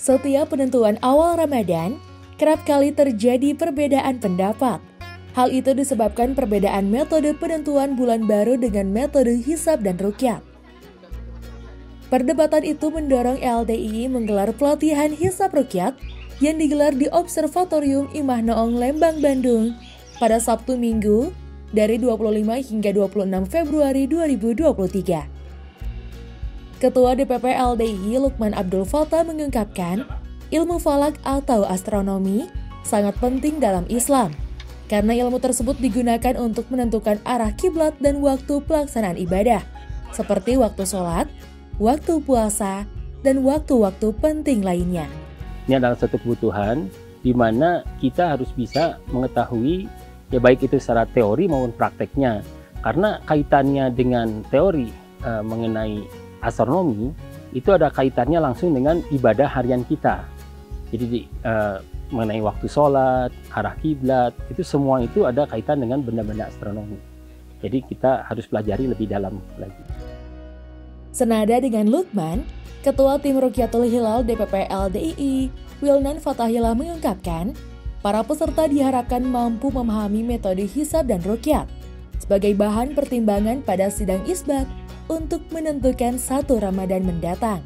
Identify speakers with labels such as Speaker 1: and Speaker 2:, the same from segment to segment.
Speaker 1: Setiap penentuan awal Ramadan, kerap kali terjadi perbedaan pendapat. Hal itu disebabkan perbedaan metode penentuan bulan baru dengan metode hisab dan ruqyah. Perdebatan itu mendorong LDII menggelar pelatihan hisab ruqyah yang digelar di Observatorium Imah Noong Lembang, Bandung pada Sabtu Minggu dari 25 hingga 26 Februari 2023. Ketua DPP LDII Lukman Abdul Fattah mengungkapkan, ilmu falak atau astronomi sangat penting dalam Islam, karena ilmu tersebut digunakan untuk menentukan arah kiblat dan waktu pelaksanaan ibadah, seperti waktu sholat, waktu puasa, dan waktu-waktu penting lainnya.
Speaker 2: Ini adalah satu kebutuhan di mana kita harus bisa mengetahui, ya baik itu secara teori maupun prakteknya, karena kaitannya dengan teori mengenai astronomi itu ada kaitannya langsung dengan ibadah harian kita. Jadi mengenai waktu sholat, arah kiblat, itu semua itu ada kaitan dengan benda-benda astronomi. Jadi kita harus pelajari lebih dalam lagi.
Speaker 1: Senada dengan Lukman, Ketua Tim Rukyatul Hilal DPP LDII Wilnan Fatahillah mengungkapkan, para peserta diharapkan mampu memahami metode hisab dan ruqyah sebagai bahan pertimbangan pada sidang isbat untuk menentukan 1 Ramadan mendatang.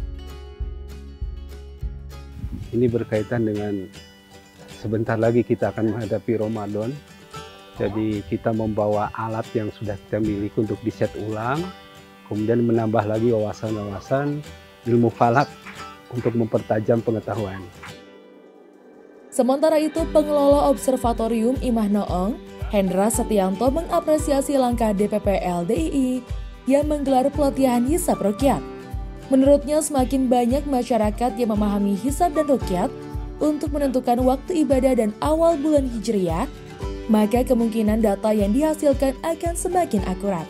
Speaker 3: Ini berkaitan dengan sebentar lagi kita akan menghadapi Ramadan. Jadi kita membawa alat yang sudah kita miliki untuk diset ulang, kemudian menambah lagi wawasan-wawasan ilmu falak untuk mempertajam pengetahuan.
Speaker 1: Sementara itu, pengelola Observatorium Imah Noong, Hendra Setianto mengapresiasi langkah DPP LDII yang menggelar pelatihan hisab ruqyah. Menurutnya semakin banyak masyarakat yang memahami hisab dan ruqyah untuk menentukan waktu ibadah dan awal bulan Hijriah, maka kemungkinan data yang dihasilkan akan semakin akurat.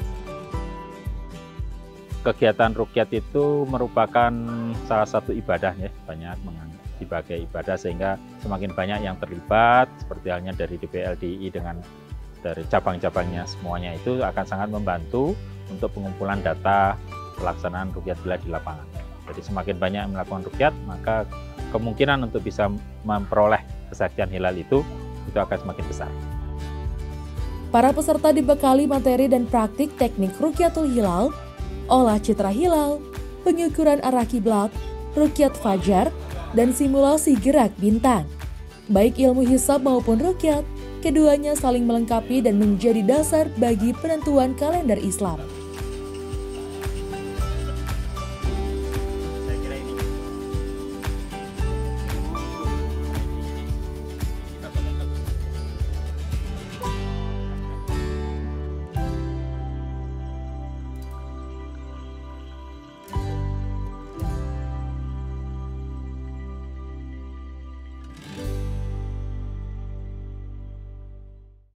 Speaker 4: Kegiatan ruqyah itu merupakan salah satu ibadah ya, banyak sebagai ibadah sehingga semakin banyak yang terlibat, seperti halnya dari DPLDI dengan dari cabang-cabangnya semuanya itu akan sangat membantu untuk pengumpulan data pelaksanaan ruqyah hilal di lapangan. Jadi semakin banyak yang melakukan ruqyah, maka kemungkinan untuk bisa memperoleh kesaksian hilal itu akan semakin besar.
Speaker 1: Para peserta dibekali materi dan praktik teknik Rukyatul Hilal, olah citra hilal, pengukuran arah kiblat, ruqyah fajar, dan simulasi gerak bintang. Baik ilmu hisab maupun ruqyah, keduanya saling melengkapi dan menjadi dasar bagi penentuan kalender Islam.